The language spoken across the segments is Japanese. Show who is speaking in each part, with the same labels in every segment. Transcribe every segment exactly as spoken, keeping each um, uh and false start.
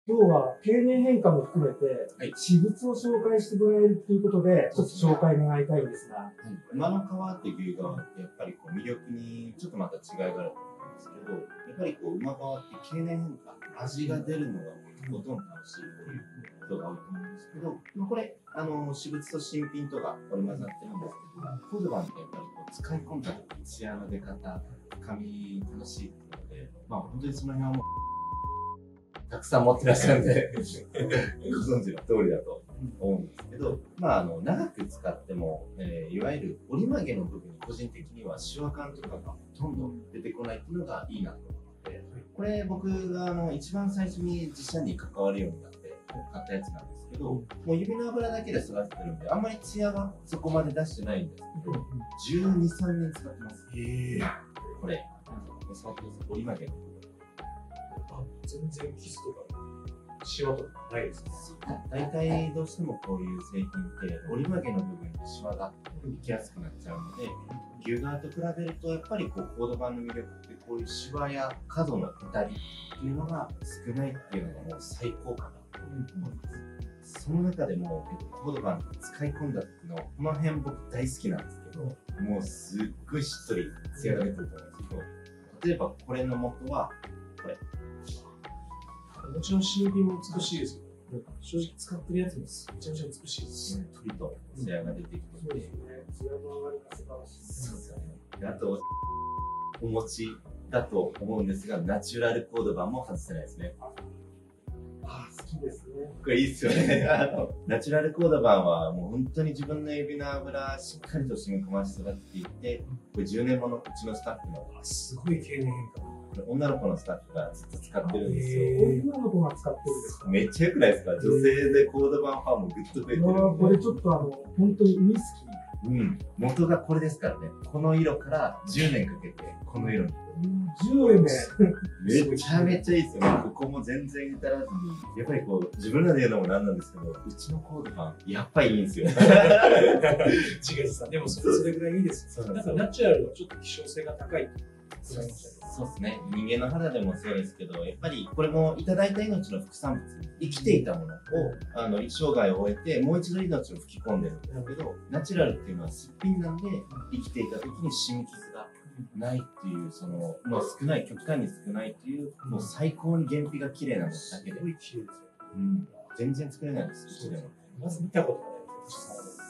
Speaker 1: 今日は経年変化も含めて、はい、私物を紹介してもらえるということで、一つ紹介願いたいんですが。はい、
Speaker 2: 馬の皮っていう牛革ってやっぱりこう魅力にちょっとまた違いがあると思うんですけど、やっぱりこう馬皮って経年変化、味が出るのがほとんど楽しいということが多いと思うんですけど、これ、あの、私物と新品とか織り交ざってるんですけど、コードバンってやっぱりこう使い込んだ時、ツヤの出方、深み楽しいっていうので、まあ本当にその辺はもう、たくさん持ってらっしゃるんでご存知の通りだと思うんですけど、まあ、あの長く使っても、えー、いわゆる折り曲げの部分に個人的にはシワ感とかがほとんど出てこないっていうのがいいなと思って、これ僕があの一番最初に自社に関わるようになって買ったやつなんですけど、もう指の油だけで育ててるんであんまりツヤはそこまで出してないんですけど、じゅうに、さんねん使ってます。へー、これ触ってください。折り曲げの
Speaker 1: 全然傷とかシワとかないですね。
Speaker 2: 大体どうしてもこういう製品って折り曲げの部分にシワがいきやすくなっちゃうので、牛革と比べるとやっぱりこうコードバンの魅力ってこういうシワや角のへたりっていうのが少ないっていうのがもう最高かなと思います。その中でも、えっと、コードバン使い込んだ時のこの辺僕大好きなんですけど、もうすっごいしっとりツヤが出てると思うんですけど、例えばこれの元はこれ。
Speaker 1: もちろん新品も美しいですけど、正直使ってるやつもめちゃめちゃ美しいです。
Speaker 2: しっとりとツヤが出てきて、
Speaker 1: そうですね。ツヤの上がりが素晴らしい。
Speaker 2: そうですよね。あとお持ちだと思うんですが、ナチュラルコードバンも外せないですね。
Speaker 1: ああ、好きですね。
Speaker 2: これいいっすよね。あのナチュラルコードバンはもう本当に自分の指の油しっかりと染み込ませて育てていって、これじゅうねんものうちのスタッフの
Speaker 1: すごい経年変化。
Speaker 2: 女の子のスタッフがずっと使ってるんですよ。
Speaker 1: 女の子が使ってるんですか？
Speaker 2: めっちゃ良くないですか？女性でコードバンファンもぐっと増えてるんで。
Speaker 1: これちょっとあの、本当にウイスキー。
Speaker 2: うん。元がこれですからね。この色からじゅうねんかけて、この色に。
Speaker 1: じゅうねん
Speaker 2: めちゃめちゃいいですよね。ここも全然至らずに。やっぱりこう、自分らで言うのもなんなんですけど、うちのコードバン、やっぱりいいんですよ。
Speaker 1: 違うさ、でもそれぐらいいいですよ。なんかナチュラルはちょっと希少性が高い。
Speaker 2: そうですね。人間の肌でもそうですけど、やっぱりこれもいただいた命の副産物、生きていたものを、あの、生涯を終えて、もう一度命を吹き込んでるんですけど、ナチュラルっていうのはすっぴんなんで、生きていた時に染み傷がないっていう、その、まあ少ない、極端に少ないっていう、もう最高に原皮が綺麗なのだけで。すごい綺麗ですよ。うん。全然作れないんです、うちでも。
Speaker 1: まず見たことないです。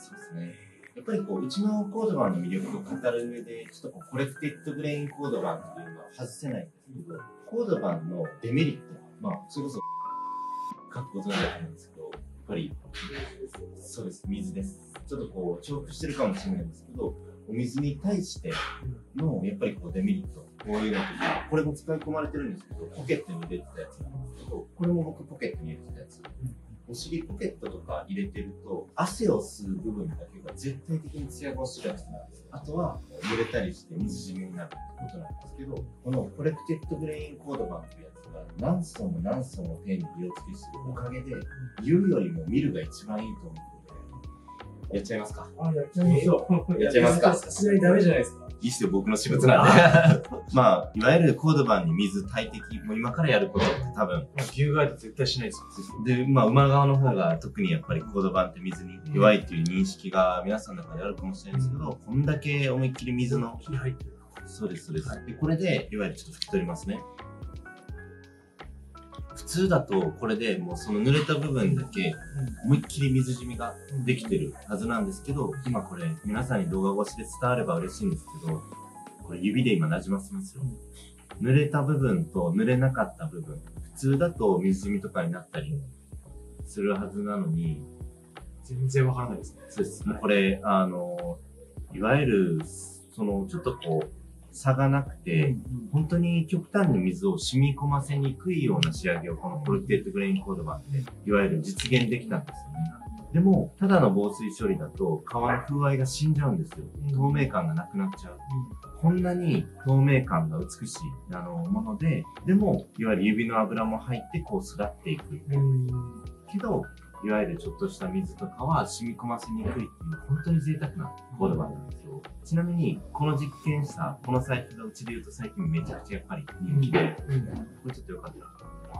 Speaker 2: そうですね。やっぱりこう、うちのコードバンの魅力を語る上で、ちょっとこうコレクテッドグレインコードバンっていうのは外せないんですけど、コードバンのデメリット、まあ、それこそ、各ご存知だと思うんですけど、やっぱり、そうです、水です。ちょっとこう、重複してるかもしれないんですけど、お水に対しての、やっぱりこう、デメリット、こういうのとか、これも使い込まれてるんですけど、ポケットに入れてたやつなんですけど、これも僕ポケットに入れてたやつ。お尻ポケットとか入れてると、汗を吸う部分だけが絶対的にツヤが落ちるやつなんです。あとは、濡れたりして水染みになるってことなんですけど、このコレクテッドグレインコードバンというやつが何層も何層も手に色付けするおかげで、言うよりも見るが一番いいと思うので、やっちゃいますか。
Speaker 1: あ、やっちゃいましょう。
Speaker 2: やっちゃいますか。
Speaker 1: さすがにダメじゃないですか。
Speaker 2: いいっすよ、僕の私物なんで。まあ、いわゆるコードバンに水大敵、もう今からやることって多分。
Speaker 1: 牛側って絶対しないです
Speaker 2: よ。で、まあ、馬側の方が特にやっぱりコードバンって水に弱いっていう認識が皆さんの中であるかもしれないですけど、こんだけ思いっきり水の。
Speaker 1: 入ってる。
Speaker 2: そうです、そうです。で、これで、いわゆるちょっと拭き取りますね。普通だと、これでもうその濡れた部分だけ、思いっきり水染みができてるはずなんですけど、今これ、皆さんに動画越しで伝われば嬉しいんですけど、これ指で今馴染ませますよ。濡れた部分と濡れなかった部分。普通だと水染みとかになったりするはずなのに、
Speaker 1: 全然わからないですね。
Speaker 2: そうです。これ、あの、いわゆる、その、ちょっとこう、差がなくて、うんうん、本当に極端に水を染み込ませにくいような仕上げをこのコレクテッドグレインコードバンで、いわゆる実現できたんですよね。でも、ただの防水処理だと、皮の風合いが死んじゃうんですよ。透明感がなくなっちゃう。こんなに透明感が美しいあのもので、でも、いわゆる指の油も入ってこう育っていく。けど、いわゆるちょっとした水とかは染み込ませにくいっていう、本当に贅沢なコードバンなんですよ。ちなみに、この実験した、この財布がうちで言うと最近めちゃくちゃやっぱり人気で、これちょっとよかったら。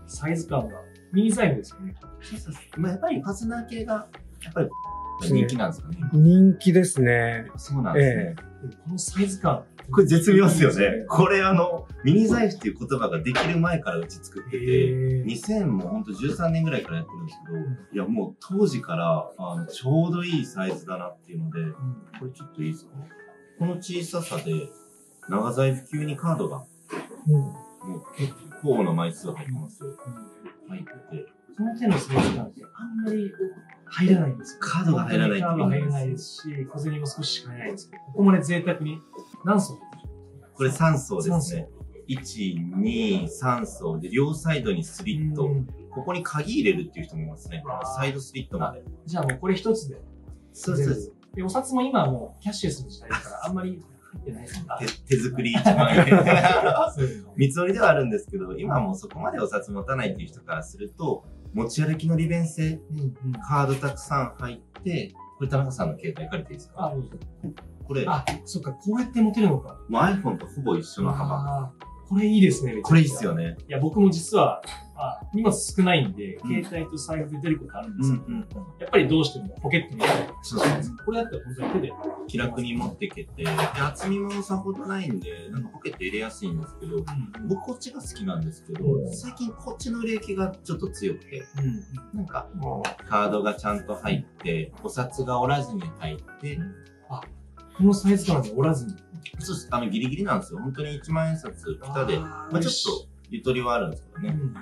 Speaker 1: サイズ感が。ミニ財布ですよね。
Speaker 2: そうそうそう。まあ、やっぱりファスナー系が、やっぱり人気なんですかね。
Speaker 3: 人気ですね。
Speaker 2: そうなんですね。
Speaker 1: ええ、このサイズ感。
Speaker 2: これ絶妙ですよね。これあの、ミニ財布っていう言葉ができる前からうち作ってて、にせんもほんとじゅうさんねんぐらいからやってるんですけど、いやもう当時からあのちょうどいいサイズだなっていうので、うん、これちょっといいですか？この小ささで、長財布級にカードが、うん、もう結構な枚数入ってますよ。うん、入ってて。
Speaker 1: その手のサイズ感ってあんまり入らないんですよ。
Speaker 2: カードが入らないって
Speaker 1: カードが入らないですし、小銭も少ししか入らないんですけど、ここまで贅沢に何層？
Speaker 2: これさん層ですね。いち、に、さん層で、両サイドにスリット。ここに鍵入れるっていう人もいますね。サイドスリットまで。
Speaker 1: じゃあもうこれ一つで。
Speaker 2: そうです。
Speaker 1: で、お札も今はもうキャッシュレスの時代だからあんまり入ってないですか？
Speaker 2: 手作り一万円。三つ折りではあるんですけど、今はもうそこまでお札持たないっていう人からすると、持ち歩きの利便性、カードたくさん入って、これ田中さんの携帯借りていいですか？あ、どうぞ。これ。
Speaker 1: あ、そっか、こうやって持てるのか。
Speaker 2: もう iPhone とほぼ一緒の幅。
Speaker 1: これいいですね、
Speaker 2: これいいっすよね。
Speaker 1: いや、僕も実は、あ、荷物少ないんで、携帯と財布で出ることあるんですけど、うんうん、やっぱりどうしてもポケットに入る。そうです。これだったら本当に手で。
Speaker 2: 気楽に持っていけて、で、厚みもさほどないんで、なんかポケット入れやすいんですけど、うん、僕こっちが好きなんですけど、うん、最近こっちの売れ行きがちょっと強くて、うん、なんか、カードがちゃんと入って、お札が折らずに入って、
Speaker 1: あ、このサイズ感で折らずに。
Speaker 2: そうです。あの、ギリギリなんですよ。本当にいちまん円札、ピタで、まあちょっと、ゆとりはあるんですけどね。うんうんうん、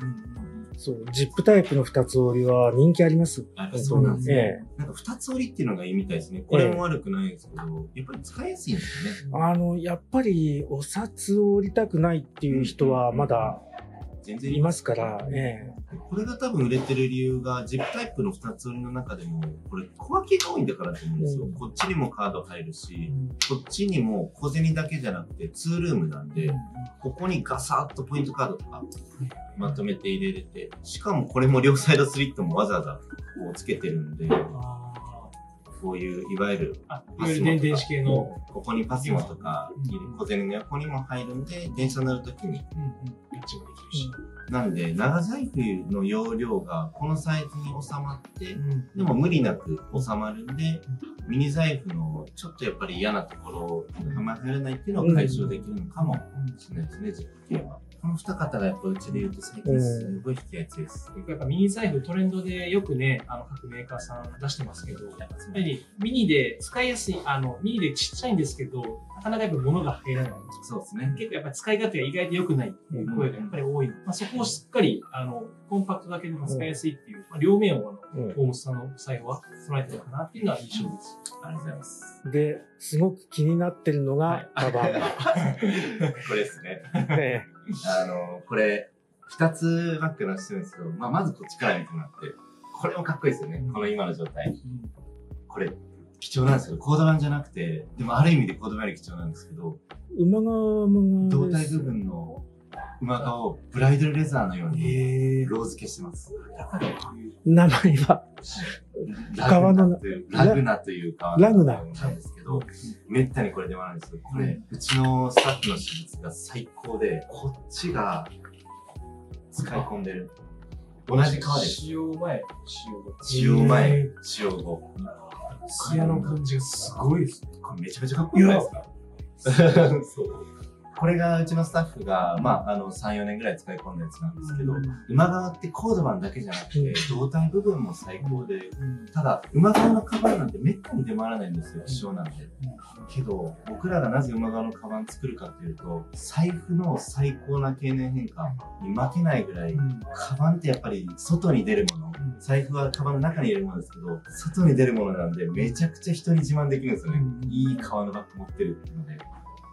Speaker 3: そう、ジップタイプの二つ折りは人気あります。
Speaker 2: やっぱそうなんですね。ええ、なんか二つ折りっていうのがいいみたいですね。これも悪くないんですけど、ええ、やっぱり使いやすいんですよね。
Speaker 3: あの、やっぱりお札を折りたくないっていう人はまだ全然いますから、ええ、
Speaker 2: これが多分売れてる理由が、ジップタイプの二つ折りの中でも、これ小分けが多いんだからと思うんですよ。うん、こっちにもカード入るし、うん、こっちにも小銭だけじゃなくてツールームなんで、うん、ここにガサッとポイントカードとかまとめて入れれて、しかもこれも両サイドスリットもわざわざこうつけてるんで、こういう、いわゆる
Speaker 1: パスモとか、系の
Speaker 2: ここにパスモとか、小銭の横にも入るんで、電車乗るときに、なんで、長財布の容量がこのサイズに収まって、でも無理なく収まるんで、ミニ財布のちょっとやっぱり嫌なところ、あんまり入らないっていうのを解消できるのかもしれないですね、ジップ系は。この二方がやっぱうちで言うと最近すごい引きやすいです。
Speaker 1: やっぱミニ財布トレンドでよくね、あの各メーカーさん出してますけど、やっぱりミニで使いやすい、あの、ミニでちっちゃいんですけど、なかなかやっぱ物が入らない。
Speaker 2: そうですね。
Speaker 1: 結構やっぱり使い勝手が意外と良くないっていう声がやっぱり多い。まあ、そこをしっかり、あの、コンパクトだけでも使いやすいっていう、まあ、両面をあの、ホームスさんの財布は備えてるのかなっていうのは印象です。
Speaker 2: ありがとうございます。
Speaker 3: で、すごく気になってるのが、カバン。
Speaker 2: これですね。あの、これ、二つバッグのしてるんですけど、まあ、まずこっちから見てもらって、これもかっこいいですよね。この今の状態。これ、貴重なんですけど、コードランじゃなくて、でもある意味でコードランより貴重なんですけど、
Speaker 3: 馬側も
Speaker 2: 胴体部分の馬側をブライダルレザーのようにロー付けしてます。
Speaker 3: 名前は
Speaker 2: 革のラグナという革
Speaker 3: ラグナ
Speaker 2: なんですけど、めったにこれでもないんですけど、これ、うちのスタッフの手術が最高で、こっちが使い込んでる。同じ革です。
Speaker 1: 使用前、使用後。
Speaker 2: 使用前、使用後。
Speaker 1: ツヤの感じがすごいですね。
Speaker 2: これめちゃめちゃかっこよくないですか？そう。これがうちのスタッフが、まあ、あの、さん、よねんぐらい使い込んだやつなんですけど、うん、馬側ってコードバンだけじゃなくて、胴体部分も最高で、うん、ただ、馬側のカバンなんてめったに出回らないんですよ、希少なんで。けど、僕らがなぜ馬側のカバン作るかっていうと、財布の最高な経年変化に負けないぐらい、うん、カバンってやっぱり外に出るもの、財布はカバンの中に入れるものですけど、外に出るものなんで、めちゃくちゃ人に自慢できるんですよね。いい革のバッグ持ってるっていうので。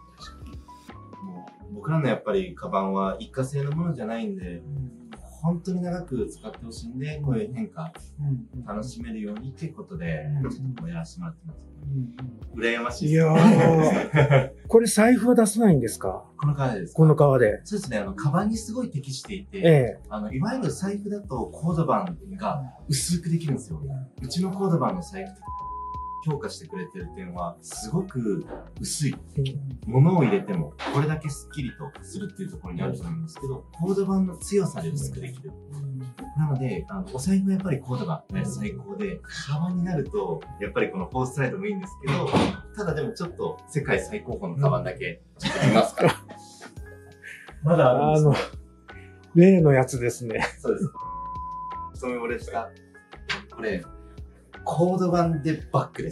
Speaker 2: 僕らのやっぱりカバンは一過性のものじゃないんで、うん、本当に長く使ってほしいんで、こういう変化、うん、楽しめるようにっていうことで、ちょっとやらせてもらってます。うん、羨ましいです。
Speaker 3: いやーこれ財布は出さないんですか？
Speaker 2: この革です。
Speaker 3: この革で。
Speaker 2: そうですね。あの、カバンにすごい適していて、ええ、あの、いわゆる財布だとコードバンが薄くできるんですよ。うちのコードバンの財布って評価してくれてるっていうのは、すごく薄い。物を入れても、これだけスッキリとするっていうところにあると思うんですけど、コード板の強さで薄くできる。なので、あのお財布はやっぱりコードが最高で、カバンになると、やっぱりこのフォースサイドもいいんですけど、ただでもちょっと世界最高峰のカバンだけ、ちょっと見ますか。
Speaker 1: まだあるんですか？
Speaker 3: 例のやつですね。
Speaker 2: そうです。一目惚れした。これ、コード板でバッグです。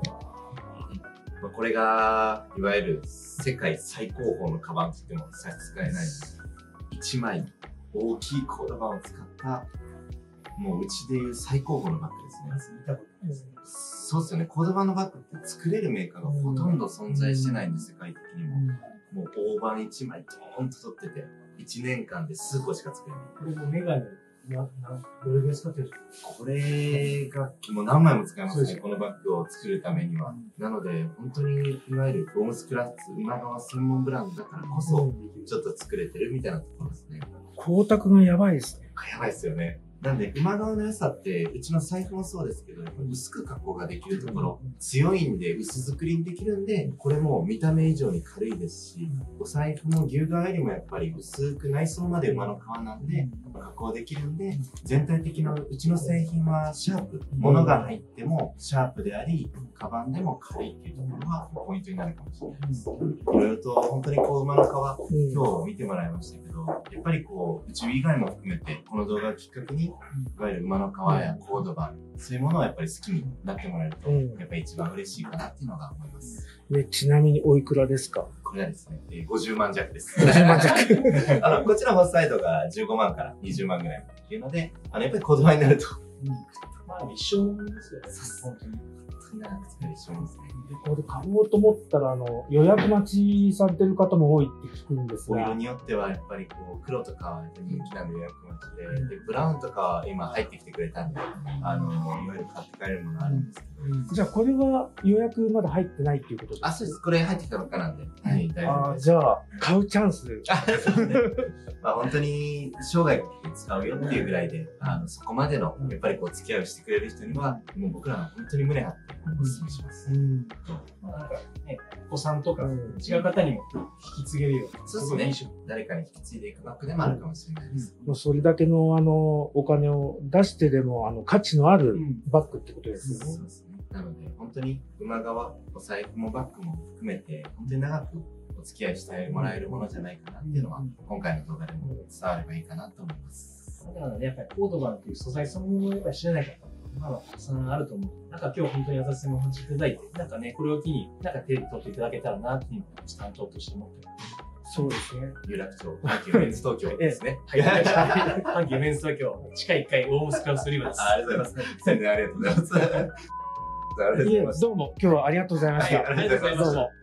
Speaker 2: これが、いわゆる世界最高峰のカバンと言っても差し支えない。一枚大きいコード板を使った、もううちでいう最高峰のバッグですね。
Speaker 1: 見たことないですね。
Speaker 2: そうですよね。コード板のバッグって作れるメーカーがほとんど存在してないんで、世界的にも。もう大判一枚ドーンと取ってて、いちねんかんで数個しか作れない。
Speaker 1: これもメガネ、な、な、どれぐらい使ってるんですか？
Speaker 2: これが、もう何枚も使いますね、このバッグを作るためには。なので、本当に、いわゆるゴムスクラッツ、馬川専門ブランドだからこそ、ちょっと作れてるみたいなところですね。
Speaker 3: 光沢がやばいですね。
Speaker 2: やばいですよね。なんで、馬側の良さって、うちの財布もそうですけど、薄く加工ができるところ、強いんで、薄作りにできるんで、これも見た目以上に軽いですし、お財布も牛革よりもやっぱり薄く内装まで馬の革なんで、加工できるんで、全体的なうちの製品はシャープ。物が入ってもシャープであり、カバンでも軽いっていうところがポイントになるかもしれないです。いろいろと本当にこう馬の革、今日見てもらいましたけど、やっぱりこう、うち以外も含めて、この動画をきっかけに、いわゆる馬の皮やコード板、そういうものをやっぱり好きになってもらえると、やっぱり一番嬉しいかなっていうのが思います。
Speaker 3: で、ちなみにおいくらですか？
Speaker 2: これはですね、ごじゅうまん弱です。
Speaker 3: ごじゅうまん弱。
Speaker 2: あの、こっちのホースサイドがじゅうごまんからにじゅうまんぐらいっていうので、あの、やっぱりコード板になると。
Speaker 1: まあ、一生もんですよね。
Speaker 2: 本当に。本当に長く使える一生もんですね。
Speaker 3: これ買おうと思ったら、あの、予約待ちされてる方も多いって聞くんですが。
Speaker 2: お色によってはやっぱりこう、黒とかは人気なんで予約待ちで、で、ブラウンとかは今入ってきてくれたんで、あの、いわゆる買って帰れるものあるんですけど。
Speaker 3: じゃあこれは予約まだ入ってないっていうことですか？
Speaker 2: あ、そうです。これ入ってきたばっかなんで。はい、大丈夫
Speaker 3: あ
Speaker 2: です。
Speaker 3: じゃあ、買うチャンス。
Speaker 2: あ、そうね。まあ本当に生涯使うよっていうぐらいで、あの、そこまでの、やっぱりこう、付き合いをしてくれる人には、もう僕らは本当に胸張ってお勧めします。
Speaker 3: うん
Speaker 1: まあなんかね、お子さんとか違う方にも引き継げるような、
Speaker 2: そうですね。誰かに引き継いでいくバッグでもあるかもしれないです。
Speaker 3: もうそれだけのあの、お金を出してでも、あの、価値のあるバッグってことですよね。
Speaker 2: そうですね。なので、本当に馬革、お財布もバッグも含めて、本当に長くお付き合いしてもらえるものじゃないかなっていうのは、今回の動画でも伝わればいいかなと思います。
Speaker 1: だからね、やっぱりコードバンっていう素材そのものをやっぱり知らない方、まだたくさんあると思う。なんか今日本当に優しさもお話しいただいて、なんかね、これを機に、なんか手で取っていただけたらなっていうのを担当として思ってます。
Speaker 3: そうですね。
Speaker 2: 有楽町、阪急メンズ東京ですね。
Speaker 1: はい、阪急メンズ東京、地下いっかい大息スクラブスリーバーです。
Speaker 2: ありがとうございます。ありがとうございます。
Speaker 3: いえ、どうも今日はありがとうございました。
Speaker 1: ありがとうございました。
Speaker 3: どうも。